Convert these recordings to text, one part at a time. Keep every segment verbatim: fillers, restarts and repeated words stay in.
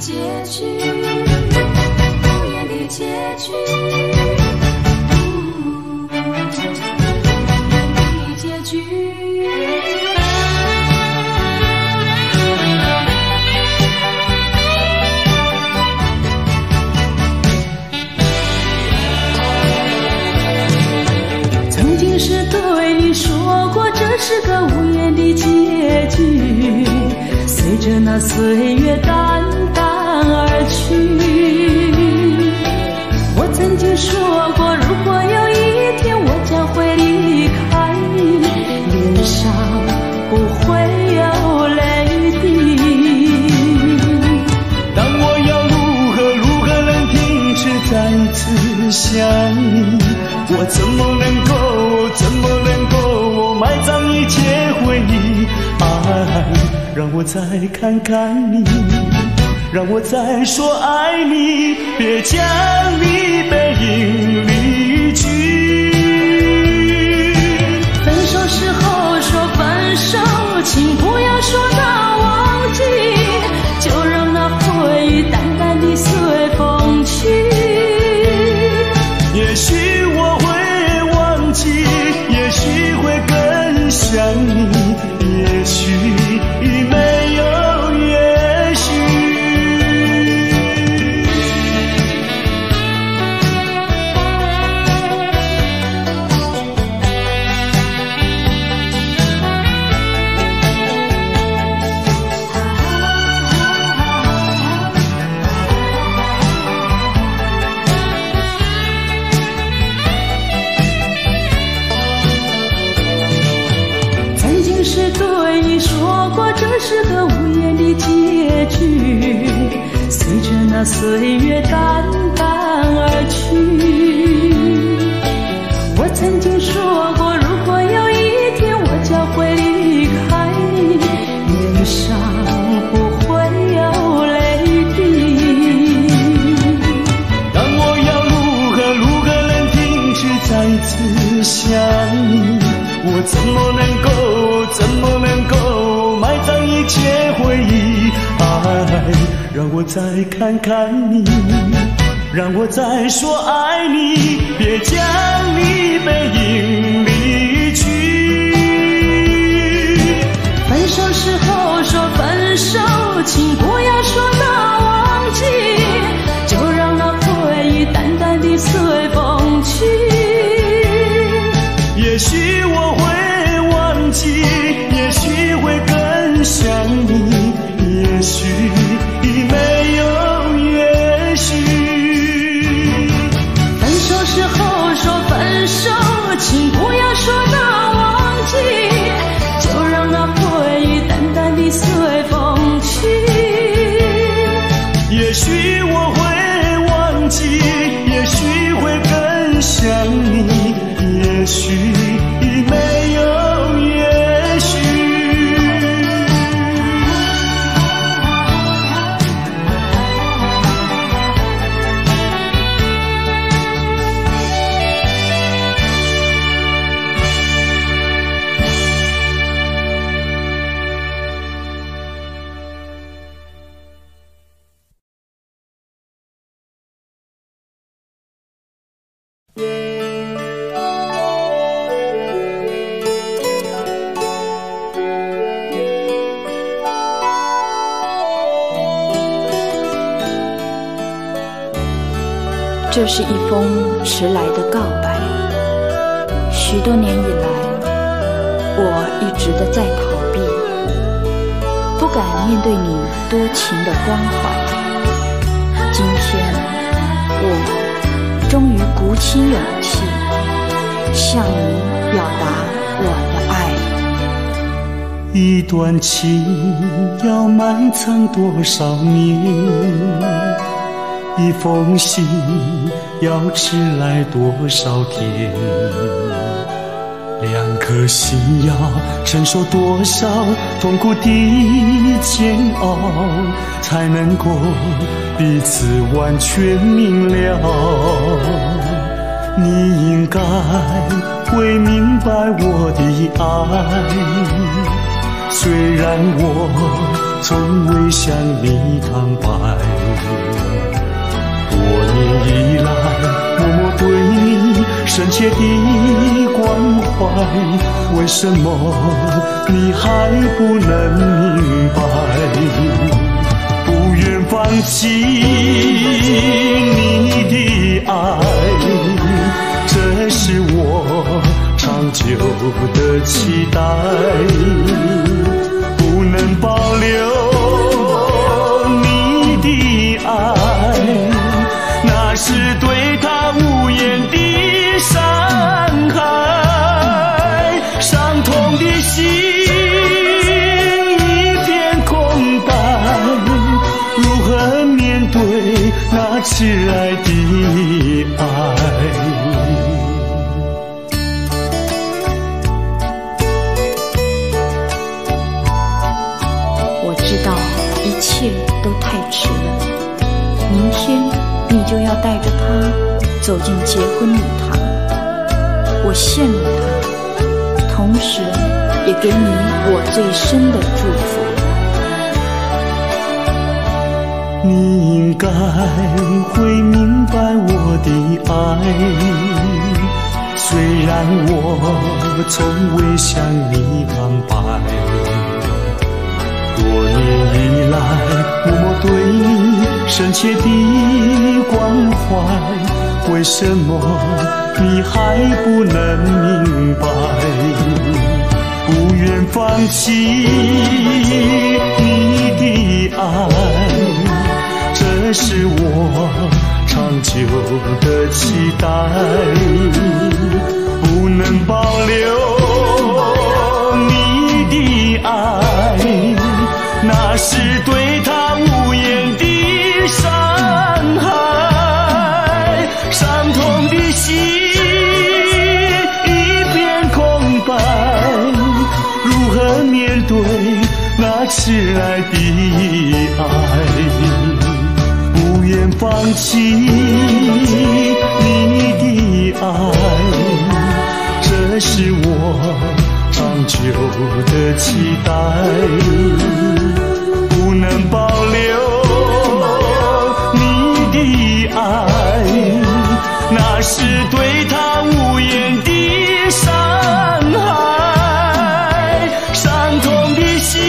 结局，无言的结局，无言的结局。曾经是对你说过，这是个无言的结局。随着那岁月淡淡而去，我曾经说过，如果有一天我将会离开你，脸上不会有泪滴。 但我要如何如何能停止再次想你？我怎么能够怎么能够埋葬一切回忆？爱让我再看看你，让我再说爱你，别将你背影离去。 分手时候说分手，请不要说那忘记，就让那回忆淡淡地随风去。 也许我会忘记，也许会更想你，也许没有也许。 曾经是对你说过，这是个无言的结局。随着那岁月淡淡而去，我曾经说过，如果有一天我将会离开你，脸上不会有泪滴。 但我要如何如何能停止再次想你？我怎么能够怎么能够埋葬一切回忆？爱让我再看看你，让我再说爱你，别将你背影离去。 分手时候说分手，请不要说那忘记，就让那回忆淡淡地随风去。 也许我会忘记，也许会更想你，也许没有也许。 分手时候说分手，请不要说那忘记，就让那回忆淡淡地随风去。 也许我会忘记，也许会更想你，也许没有也许。 这是一封迟来的告白。许多年以来，我一直的在逃避，不敢面对你多情的关怀。今天，我终于鼓起勇气，向你表达我的爱。 一段情要埋藏多少年？一封信要迟来多少天？两颗心要承受多少痛苦的煎熬，才能够彼此完全明了？你应该会明白我的爱，虽然我从未向你坦白。多年以来，默默对你深切的关怀，为什么你还不能明白？不愿放弃你的爱，这是我长久的期待。不能保留你的爱，那是对他无言的伤害。伤痛的心一片空白，如何面对那迟来的爱？ 一切都太迟了，明天你就要带着他走进结婚礼堂，我羡慕他，同时也给你我最深的祝福。 你应该会明白我的爱，虽然我从未向你坦白。多年以来，默默对你深切的关怀，为什么你还不能明白？不愿放弃你的爱，这是我长久的期待。不能保留你的爱，那是对他无言的伤害。伤痛的心一片空白，如何面对那迟来的爱？不愿放弃你的爱，这是我长久的期待。不能保留你的爱，那是对他无言的伤害。伤痛的心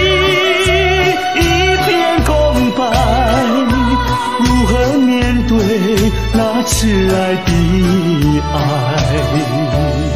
一片空白，如何面对那迟来的爱？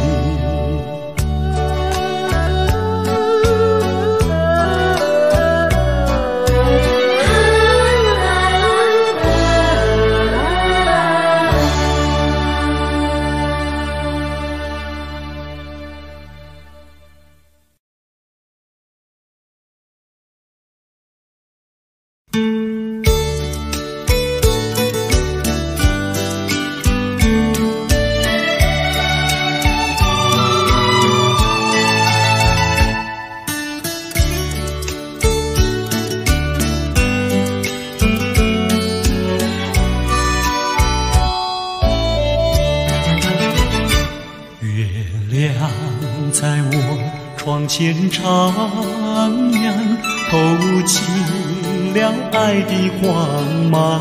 前徜徉，透进了爱的光芒。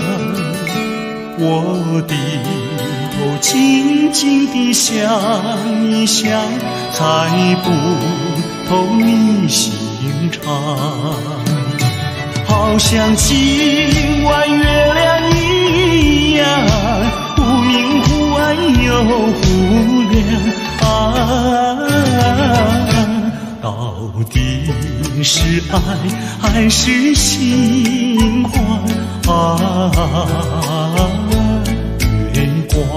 我低头静静地想一想，猜不透你心肠。好像今晚月亮一样，忽明忽暗又忽亮啊。到底是爱还是心慌啊？月光，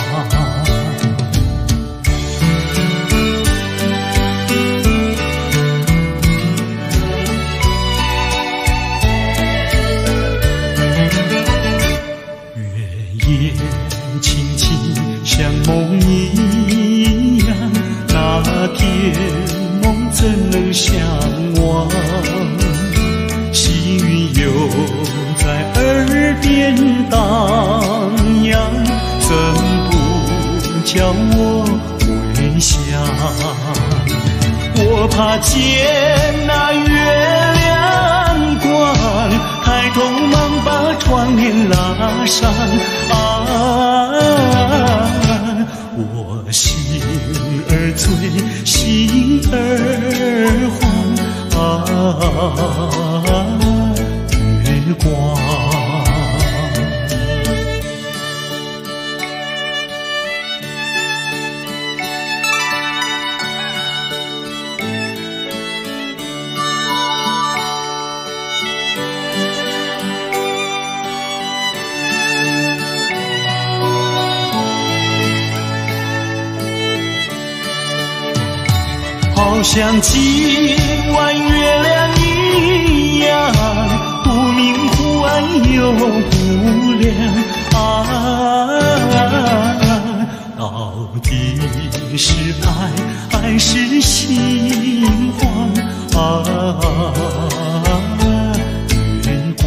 月夜轻轻像梦一样，那天怎能相忘？细雨又在耳边荡漾，怎不叫我回想？我怕见那月亮山啊，我心儿醉，心儿慌啊，月光。好像今晚月亮一样，不明忽暗又不亮啊，到底是爱还是心慌啊，月光。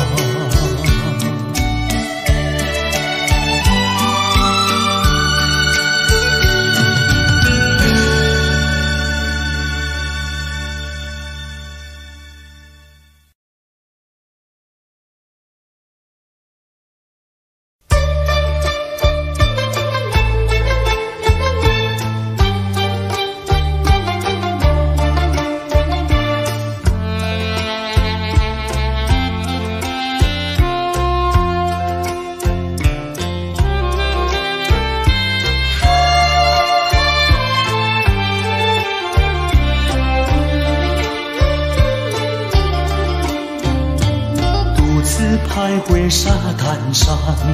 徘徊沙滩上，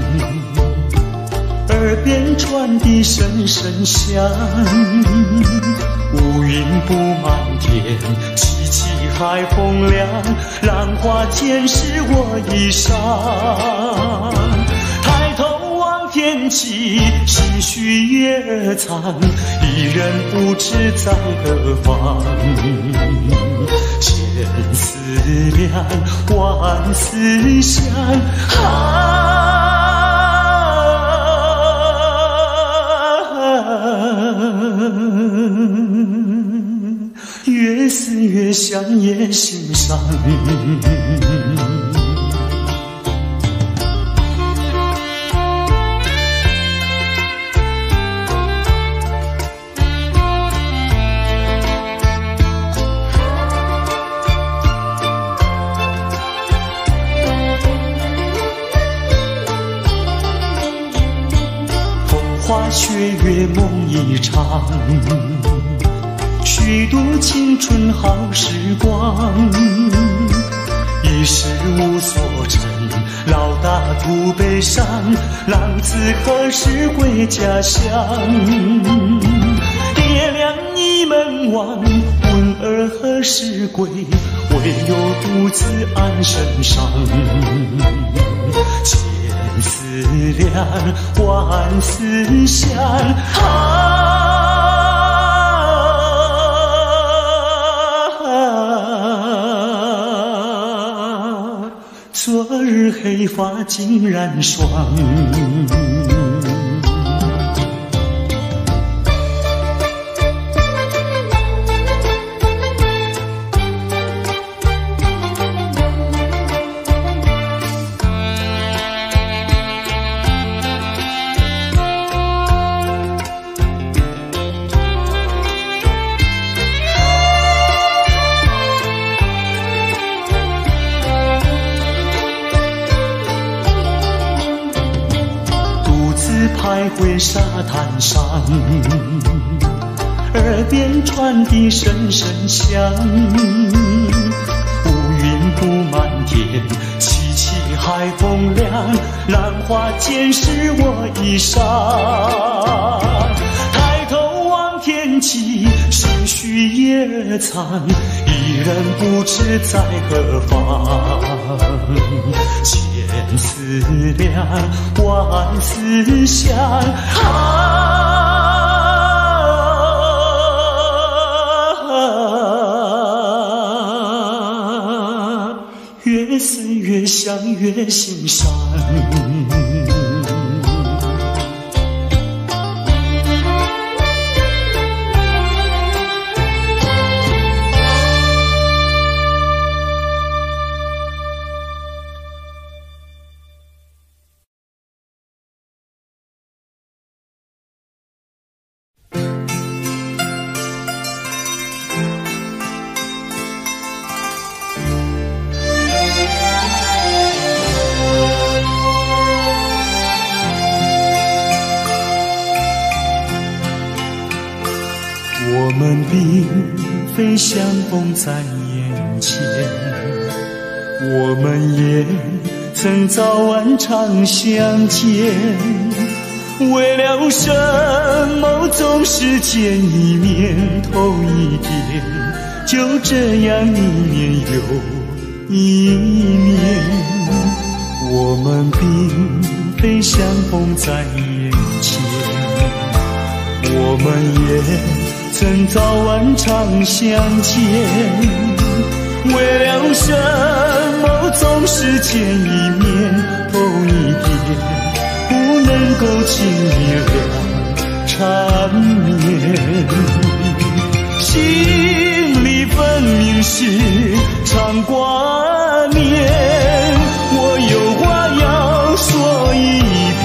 耳边传递声声响，乌云布满天，凄凄海风凉，浪花溅湿我衣裳。抬头望天际，心绪也藏，一人不知在何方。千思量，万思想啊，越思越想也心伤。花雪月梦一场，虚度青春好时光。一时无所成，老大徒悲伤，浪子何时回家乡？爹娘倚门望，魂儿何时归？唯有独自安身上。千思量，万思想啊，昨日黑发竟然霜。徘徊沙滩上，耳边传递声声响，乌云布满天，凄凄海风凉，浪花溅湿我衣裳。抬头望天际，心绪也藏，一人不知在何方。千思量，万思想啊，越思越想越心伤。 们并非相逢在眼前，我们也曾早晚常相见，为了什么总是见一面头一点，就这样一年又一年，我们并非相逢在眼前，我们也曾早晚常相见，为了什么总是见一面头一点，不能够轻易了缠绵，心里分明是常挂念，我有话要说一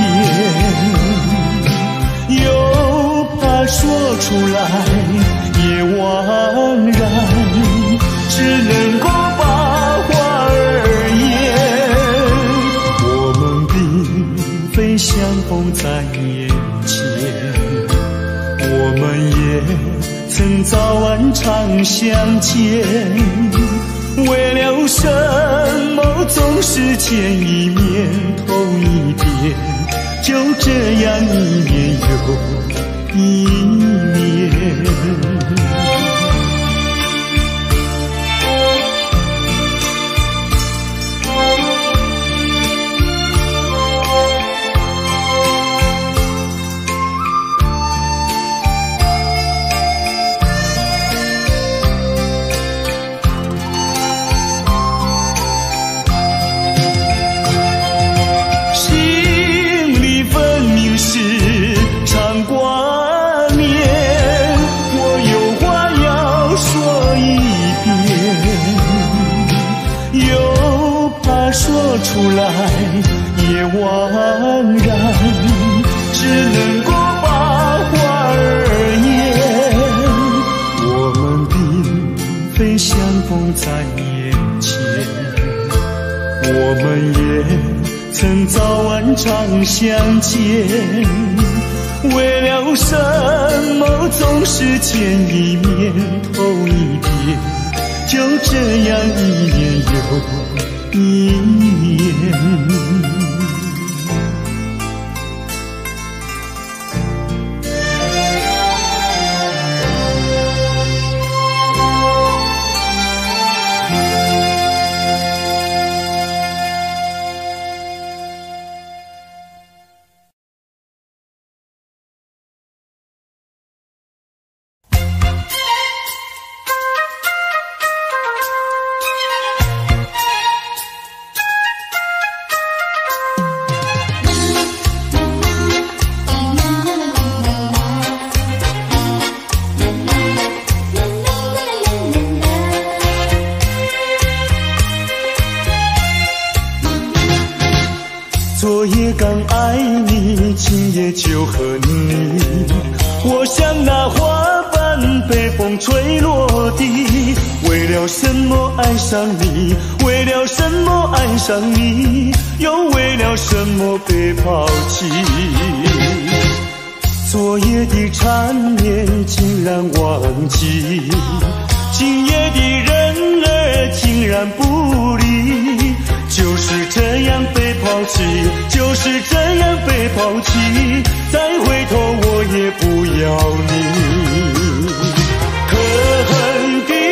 遍，又怕说出来也枉然，只能够把话儿言，我们并非相逢在眼前，我们也曾早晚常相见，为了什么总是见一面头一遍，就这样一年又一年。说出来也枉然，只能够把话儿言，我们并非相逢在眼前，我们也曾早晚常相见，为了什么总是见一面头一遍，就这样一年又一年。昨夜刚爱你，今夜就和你，我像那花瓣被风吹落地，为了什么爱上你，为了什么爱上你，又为了什么被抛弃。昨夜的缠绵竟然忘记，今夜的人儿竟然不理，就是这样被抛弃，就是这样被抛弃，再回头我也不要你。可恨的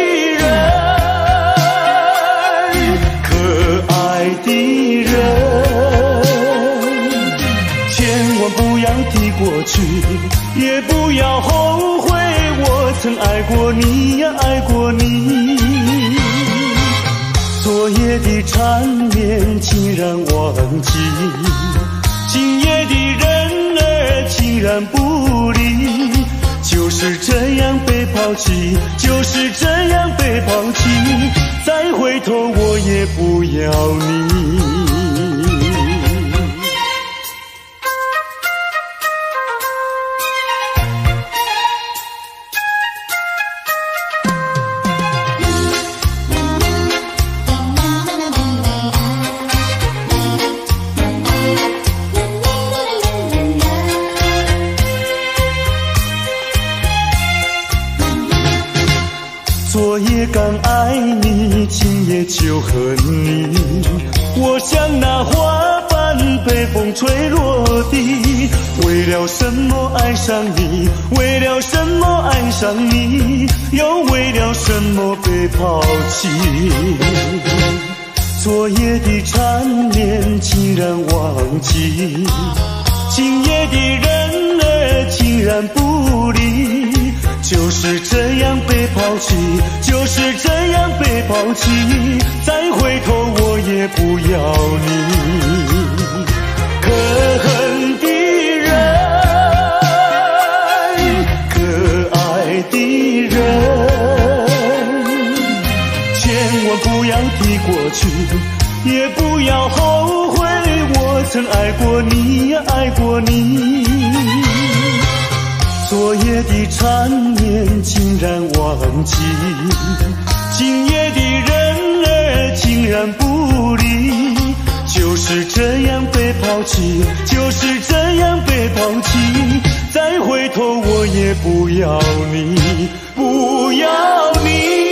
人，可爱的人，千万不要提过去，也不要后悔，我曾爱过你呀，爱过你。昨夜的缠绵竟然忘记，今夜的人儿竟然不理，就是这样被抛弃，就是这样被抛弃，再回头我也不要你。 就和你。我像那花瓣被风吹落地，为了什么爱上你？为了什么爱上你？又为了什么被抛弃？昨夜的缠绵竟然忘记，今夜的人儿竟然不理。就是这样被抛弃，就是这样被抛弃，再回头我也不要你。可恨的人，可爱的人，千万不要提过去，也不要后悔我曾爱过你，爱过你。昨夜的缠绵竟然忘记，今夜的人儿竟然不理。就是这样被抛弃，就是这样被抛弃，再回头我也不要你，不要你。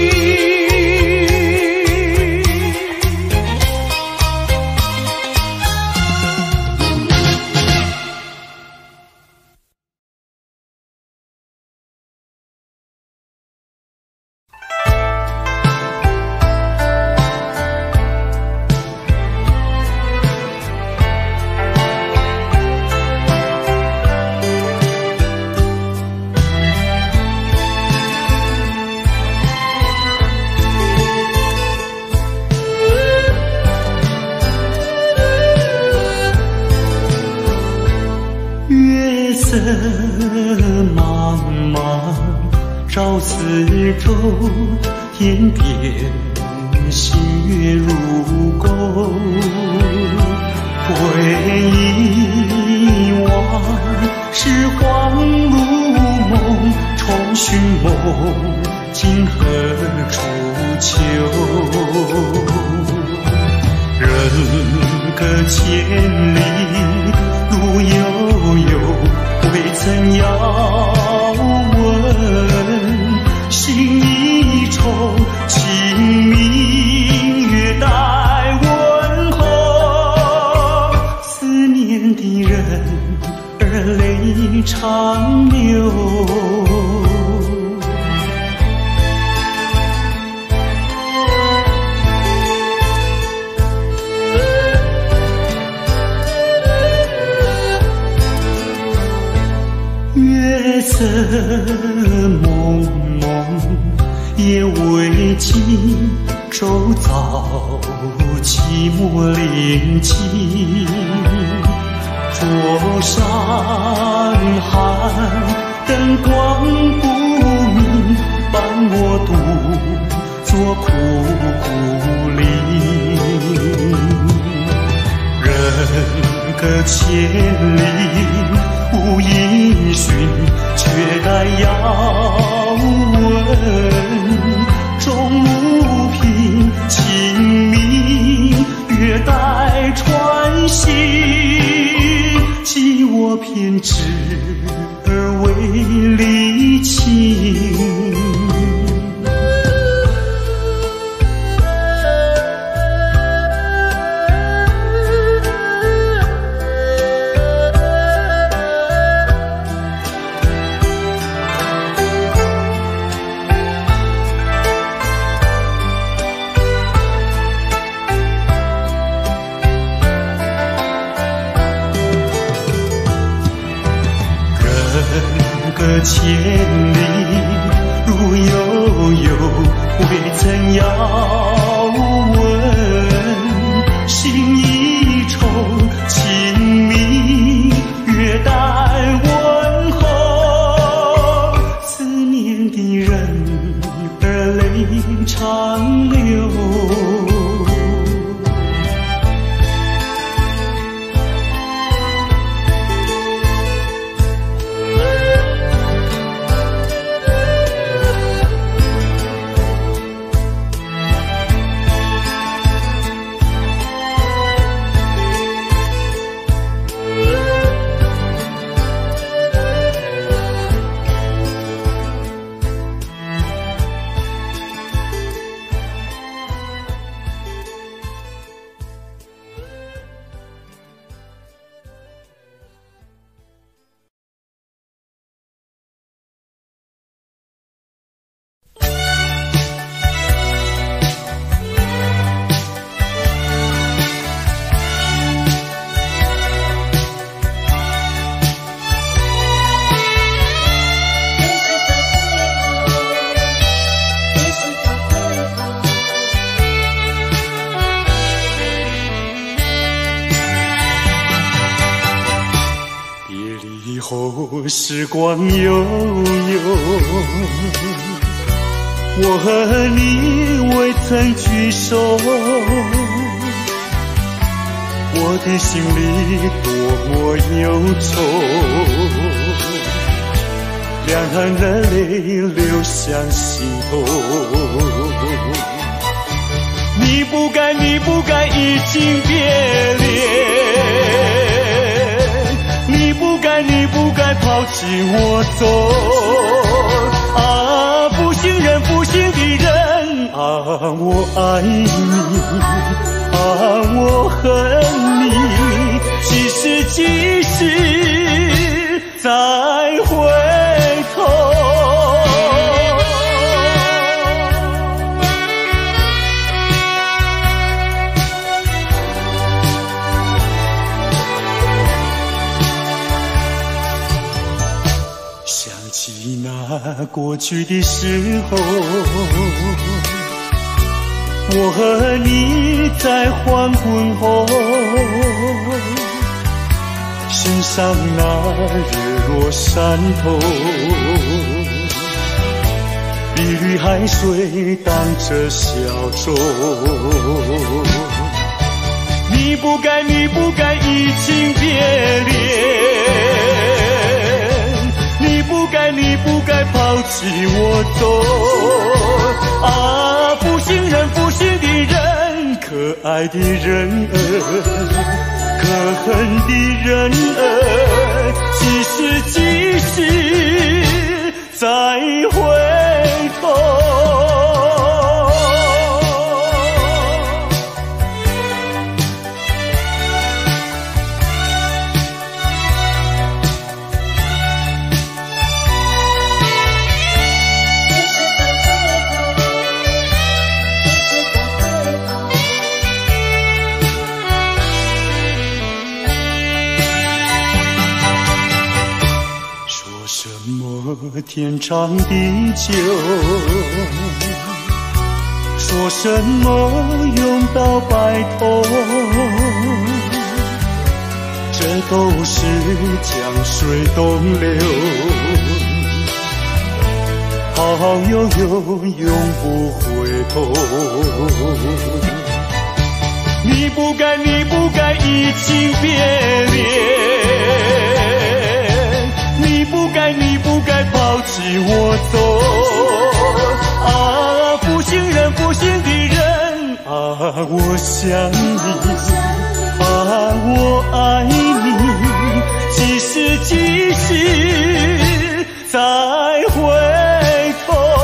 茫茫照四周，天边星月如钩。回忆往事恍如梦，重寻梦今何处求？人隔千里路悠悠，未曾遥问，心一愁，清明月待问候。思念的人儿泪长流。月色蒙蒙，夜未尽，周遭寂寞临近。桌上寒，灯光不明，伴我独坐苦苦林。人隔千里无音讯，却待遥问。终无凭，清明月待穿行。寄我偏执而为离情。隔千里路悠悠，未曾遥问。心一愁，清明月待问候。思念的人儿泪长流。 时光悠悠，我和你未曾聚首，我的心里多么忧愁，两行热泪流向心头。你不该，你不该移情别恋，你不该，你不该抛弃我走。啊，负心人，负心的人，啊，我爱你，啊，我恨你，几时几时再回头。想起那过去的时候，我和你在黄昏后，欣赏那日落山头，碧绿海水荡着小舟。你不该，你不该移情别恋，你不该，你不该抛弃我走。啊，负心人，负心的人，可爱的人儿，可恨的人儿，几时几时再回头。天长地久，说什么永到白头，这都是江水东流，好悠悠永不回头。你不该，你不该移情别恋，你不该，你不该抛弃我走。啊，负心人，负心的人，啊，我想你，啊，我爱你，几时几时再回头。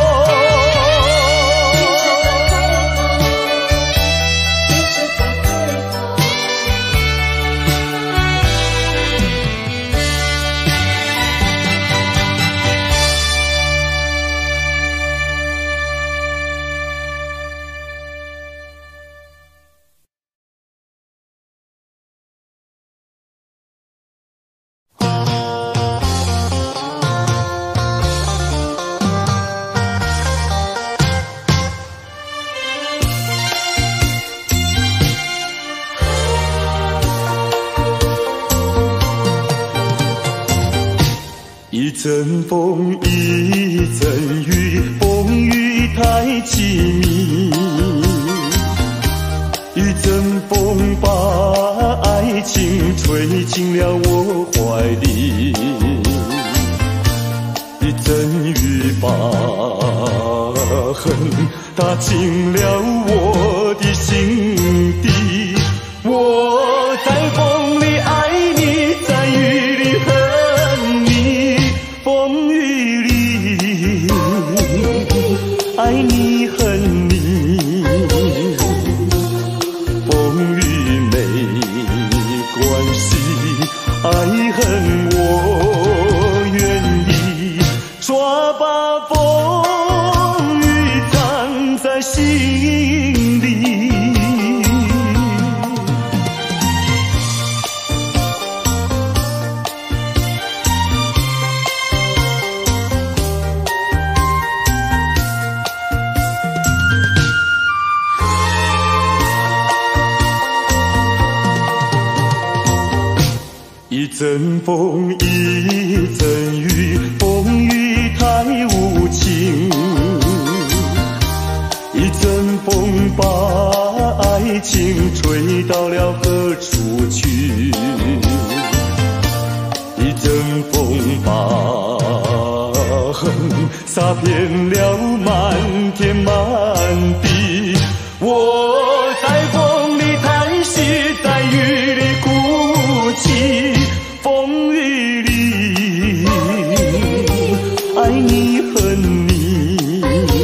一阵风，一阵雨，风雨太凄迷。一阵风把爱情吹进了我怀里，一阵雨把恨打进了我的心底。我在风里爱你，在雨里恨你，风雨里爱你恨你，风雨没关系，爱恨我愿意，抓把风雨藏在心里。一阵风，一情吹到了何处去？一阵风把恨洒遍了满天满地，我在风里叹息，在雨里哭泣，风雨里爱你恨你，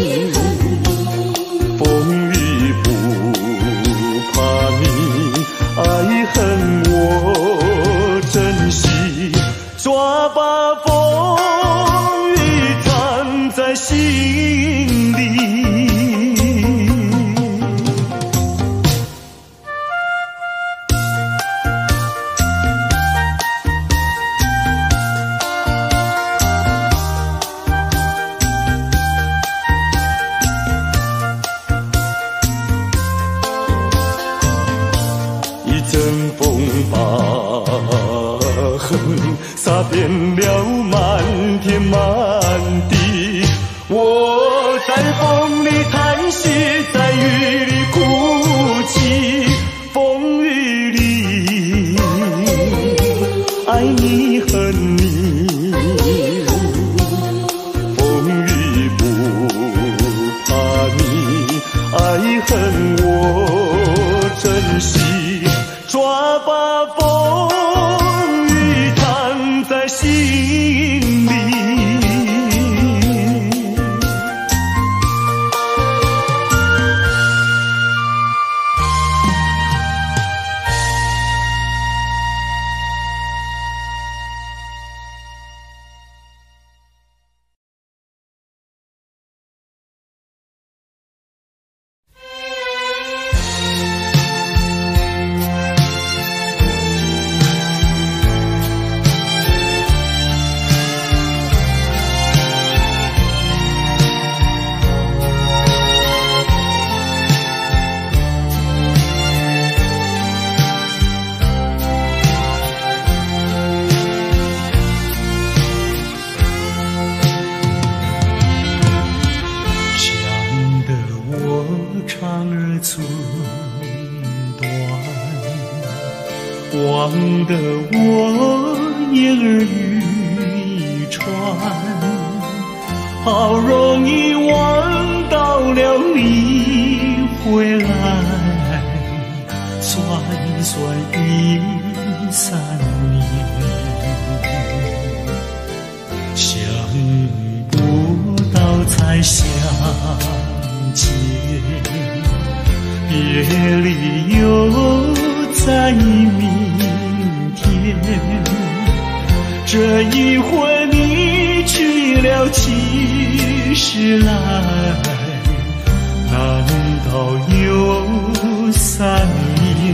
风雨不怕你，爱恨我珍惜，抓把风雨藏在心里。一阵风把恨洒遍了满天满地，我在风里叹息，在雨里哭泣，风雨里爱你恨你，风雨不怕你，爱恨我珍惜，抓把风雨藏在心里。忘得我言儿渔船，好容易望到了你回来，算算已三年，想不到才相见，别离又在明天，这一回你去了几时来？难道有三年？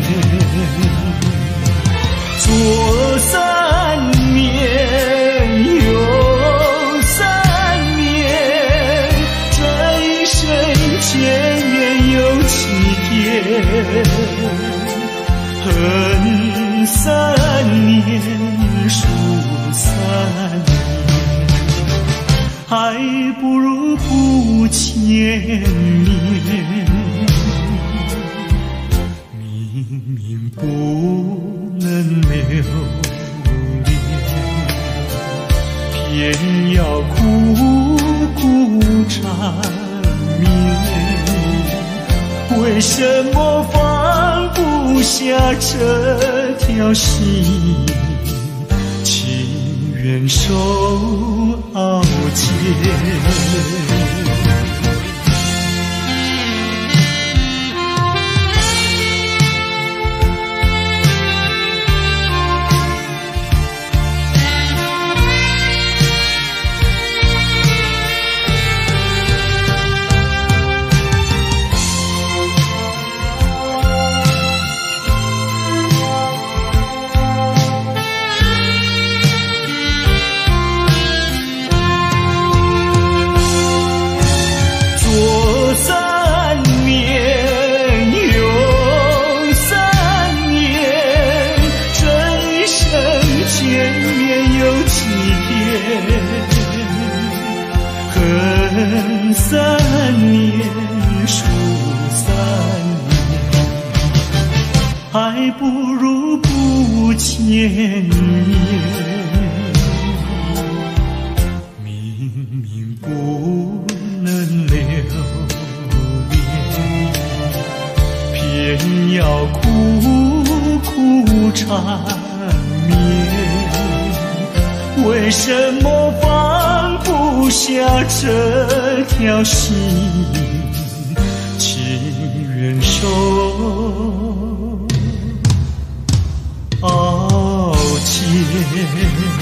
左三年，右三年，这一生千年有七天。恨三年，数三年，还不如不见面。明明不能留恋，偏要苦苦缠绵。为什么放不下这条心，情愿受熬煎？ 还不如不见面。明明不能留恋，偏要苦苦缠绵。为什么放不下这条心？情愿受傲贱。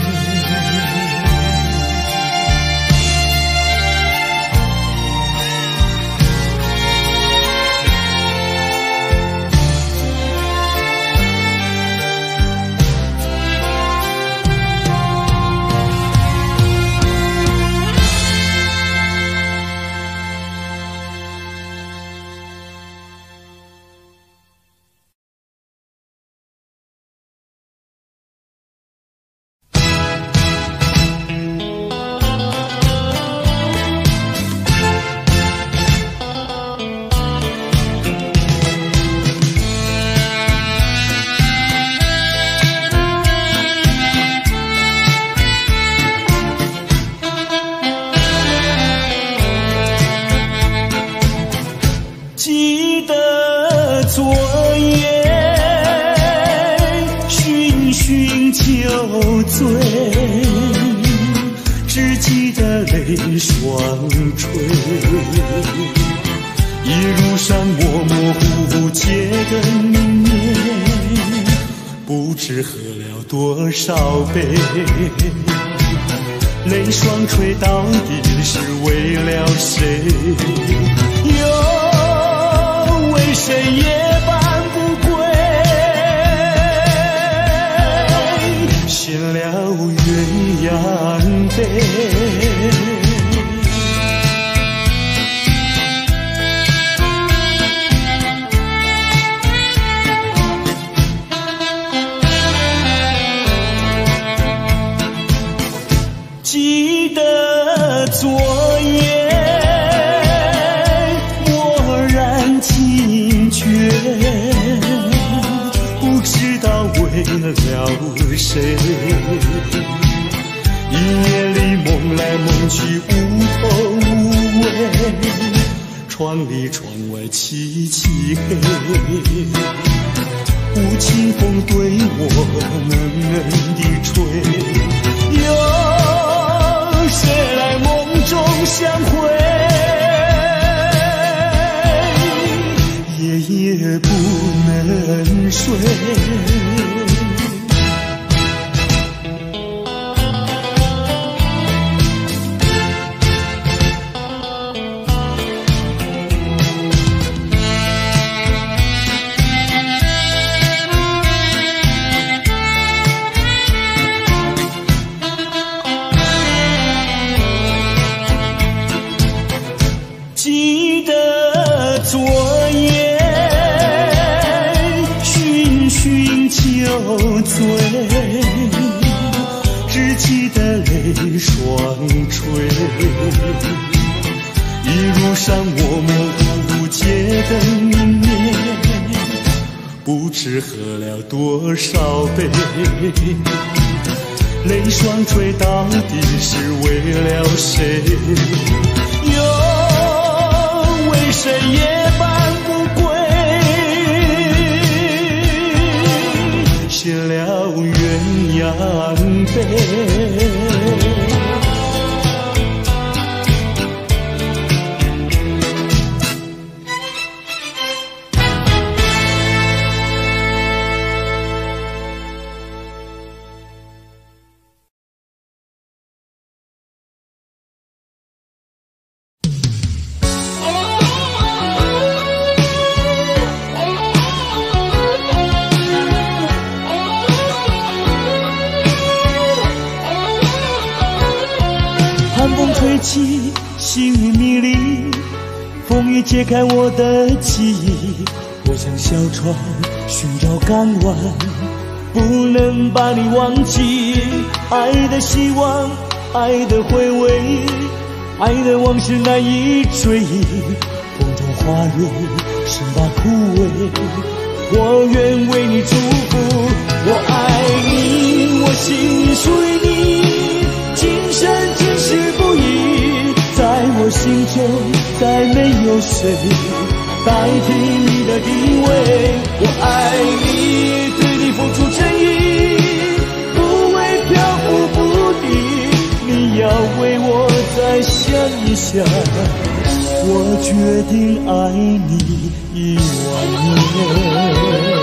只记得泪双垂，一路上模模糊糊结的明年，不知喝了多少杯。泪双垂到底是为了谁？又为谁夜半不归？献了鸳鸯杯。记得昨夜蓦然惊觉，不知道为了谁，一夜里梦来梦去无头无尾，窗里窗外凄凄黑，无情风对我冷冷地吹，有谁来梦中相会，夜夜不能睡。记得昨夜醺醺酒醉，只记得泪双垂，一路上模模糊糊结的明年，不知喝了多少杯，泪双垂到底是为了谁？为谁夜半不归？献了鸳鸯杯。寒风吹起，心语迷离，风雨揭开我的记忆。我像小船寻找港湾，不能把你忘记。爱的希望，爱的回味，爱的往事难以追忆。风中花蕊生把枯萎， 我愿为你祝福。我爱你，我心属于你，今生今世不移，在我心中再没有谁代替你的地位。我爱你，对你付出真意，不会漂浮不定，你要为我再想一想，我决定爱你一万年。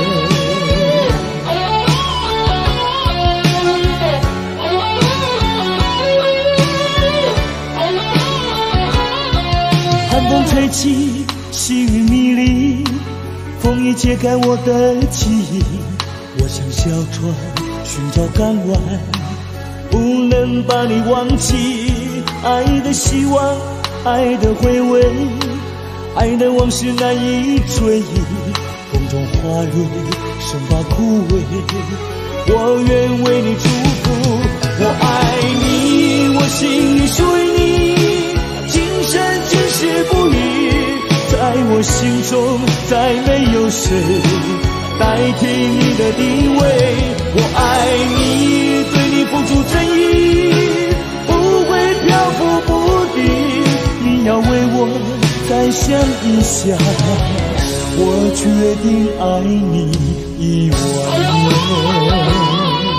寒风吹起，细雨迷离，风已揭开我的记忆。我像小船寻找港湾，不能把你忘记。爱的希望，爱的回味，爱的往事难以追忆。风中花蕊生怕枯萎，我愿为你祝福。我爱你，我心属于你，今生今世不移，在我心中再没有谁代替你的地位。我爱你，对你付出真意，不会漂浮不定，你要为我再想一想，我决定爱你一万年。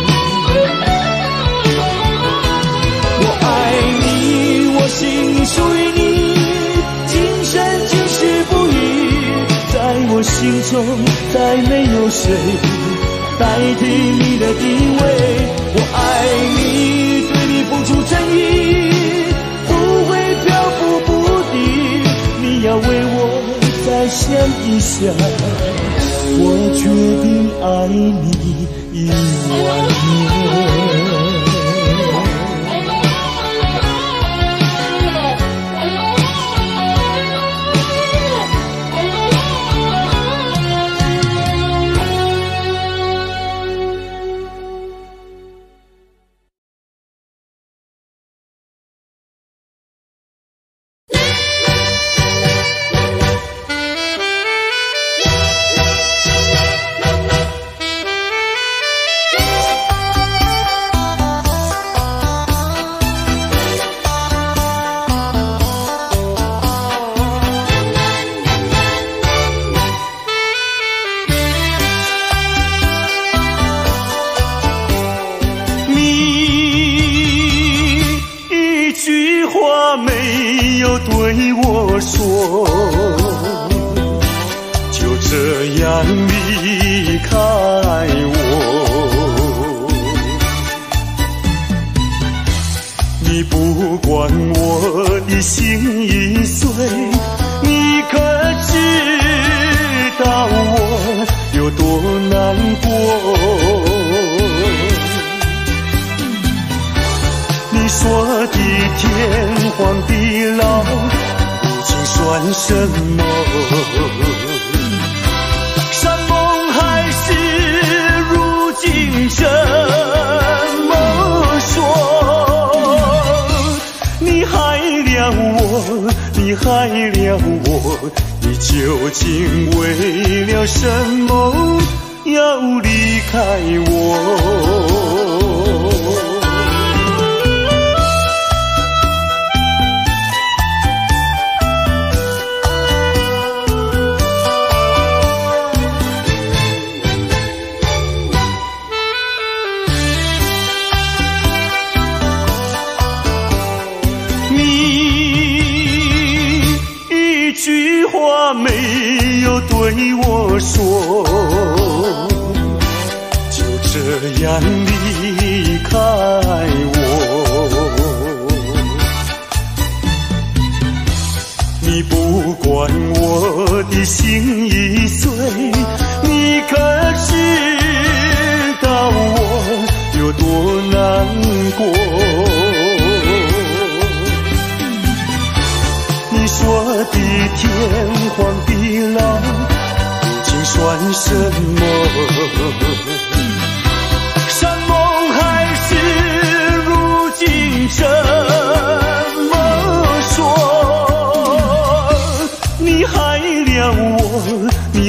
我爱你，我心属于你，今生今世不移，在我心中再没有谁代替你的地位。我爱你，对你付出真意，不会漂浮不定，你要为我再想一想，我决定爱你一万年。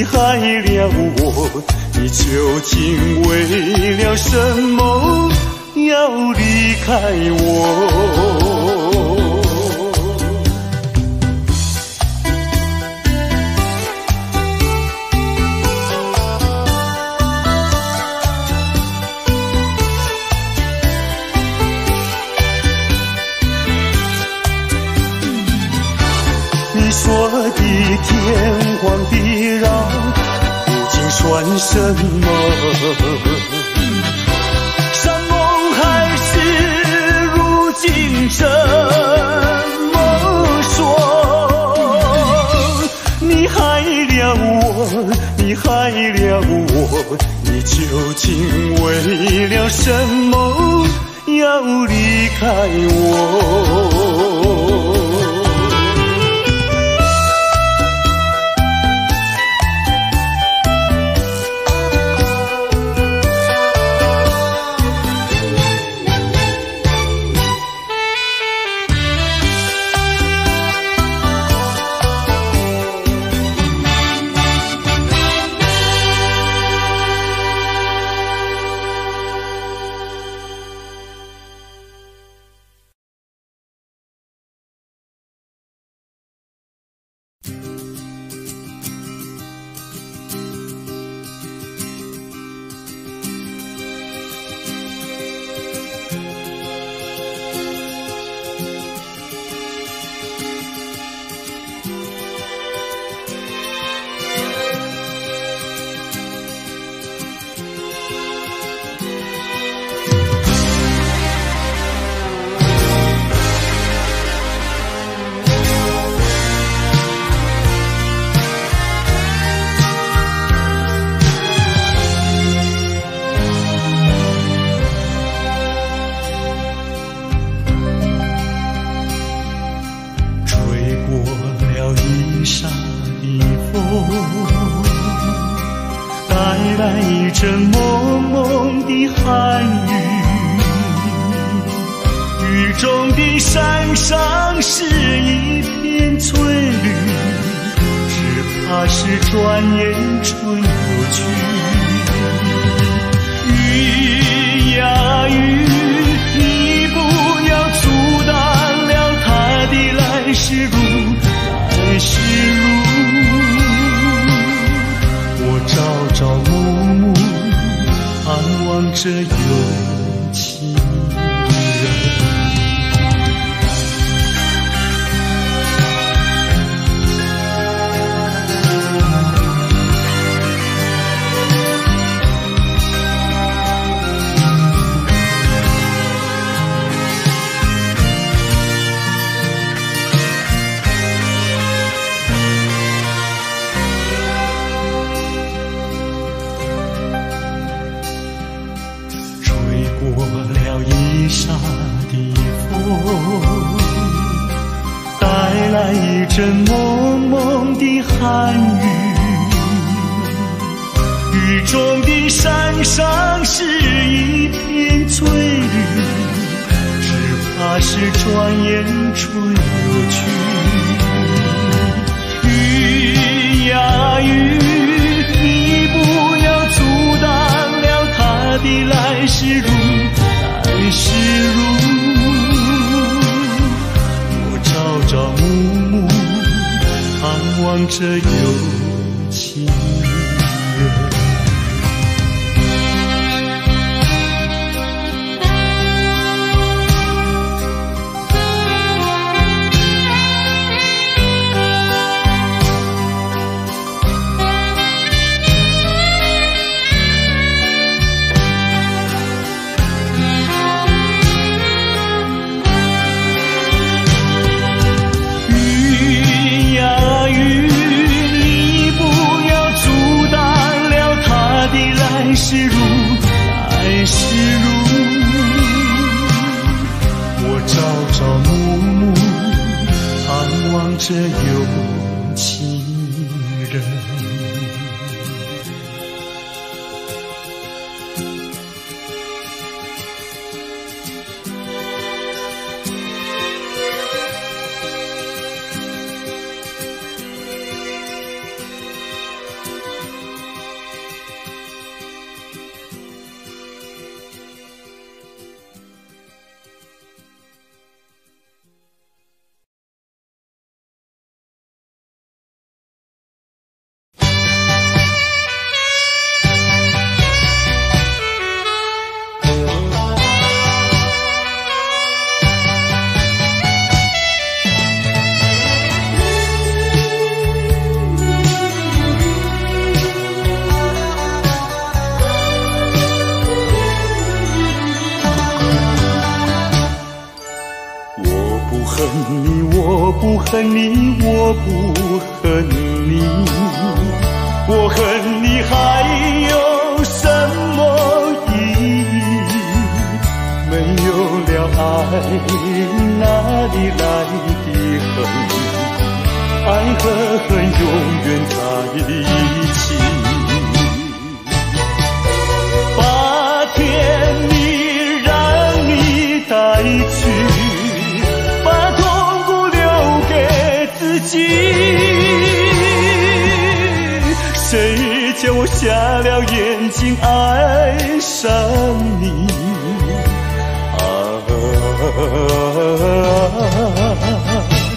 你害了我，你究竟为了什么要离开我？你说的天荒地老究竟算什么？山盟海誓如今怎么说？你害了我，你害了我，你究竟为了什么要离开我？这蒙蒙的寒雨，雨中的山上是一片翠绿，只怕是转眼春又去。雨呀雨，你不要阻挡了他的来时路，来时路。我朝朝暮暮盼望着有情人。带来一阵蒙蒙的寒雨，雨中的山上是一片翠绿，只怕是转眼春又去。雨呀雨，你不要阻挡了他的来时路，来时路。朝朝暮暮盼望着有情人。来时路，来时路，我朝朝暮暮盼望着有情人。 等你，我不恨你，我恨你还有什么意义？没有了爱，哪里来的恨？爱和恨永远在一起。把甜蜜让你带去，把痛苦留给自己。谁叫我瞎了眼睛爱上你？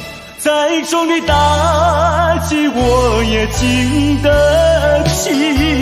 再重的打击我也经得起。